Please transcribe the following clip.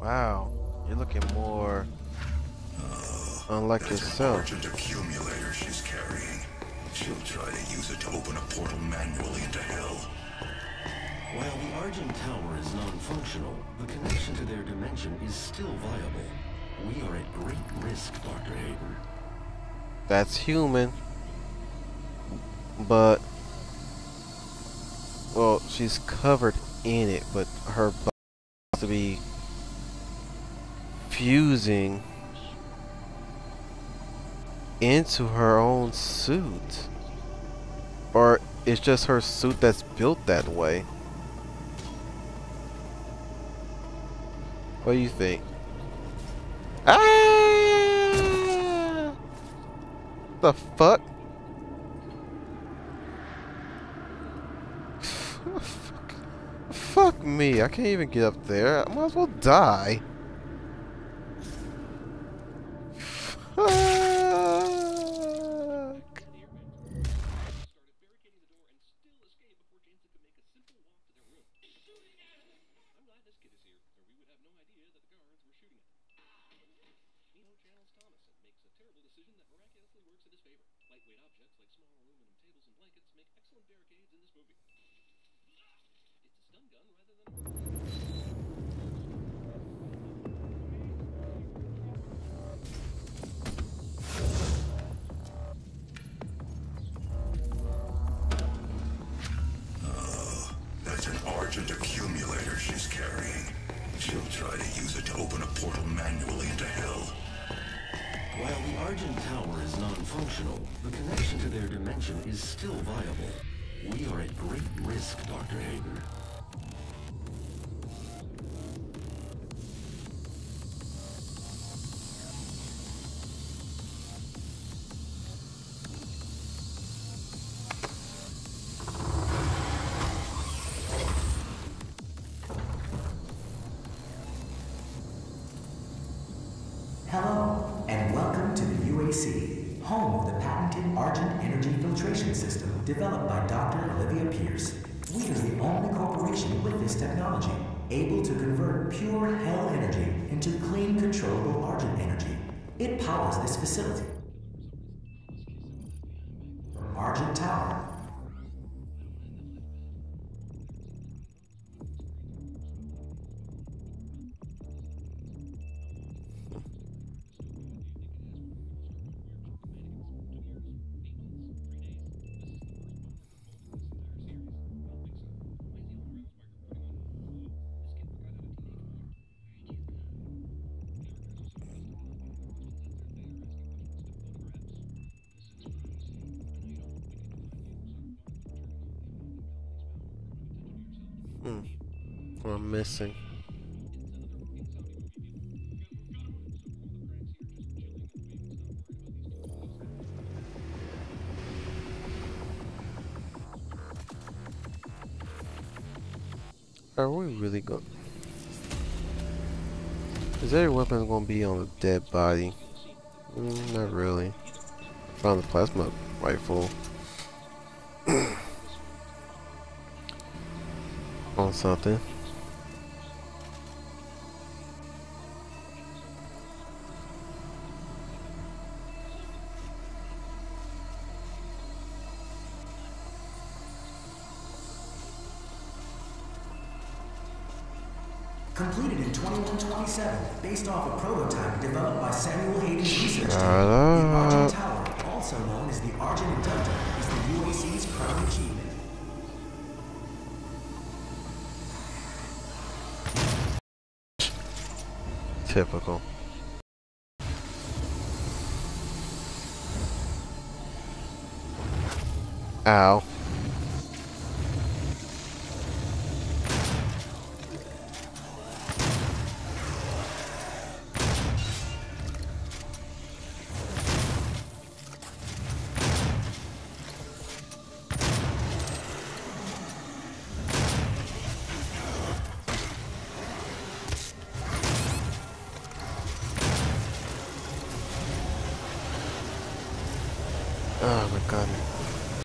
Wow, you're looking more unlike That's an yourself. Argent accumulator she's carrying. She'll try to use it to open a portal manually into hell. While the Argent Tower is non-functional, the connection to their dimension is still viable. We are at great risk, Dr. Hayden. That's human. But, well, she's covered in it, but her body has to be fusing into her own suit. Or it's just her suit that's built that way. What do you think? Ah! The fuck? Fuck me, I can't even get up there. I might as well die. Fuck. That's an Argent accumulator she's carrying. She'll try to use it to open a portal manually into hell. While the Argent Tower is non-functional, the connection to their dimension is still viable. We are at great risk, Dr. Hayden. Hello, and welcome to the UAC, home of the patented Argent Energy Filtration System developed by Dr. Olivia Pierce. We are the only corporation with this technology, able to convert pure hell energy into clean, controllable Argent energy. It powers this facility. Argent Tower. What I'm missing. Are we really going? Is every weapon gonna be on a dead body? Not really. Found the plasma rifle on something. Completed in 2127, based off a prototype developed by Samuel Hayden's research team. Shut The up. Argent Tower, also known as the Argent Inductor, is the UAC's crown achievement. Typical. Ow. Oh my god.